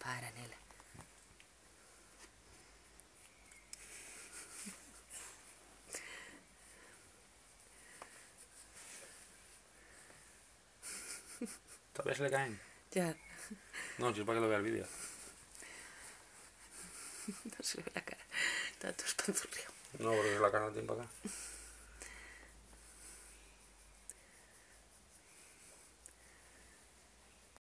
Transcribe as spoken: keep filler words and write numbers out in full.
Para, nela. ¿Todavía se le caen? Ya. No, si es para que lo vea el vídeo. No se le ve la cara. Está todo espanzurriado. No, porque la cara no tiene para acá.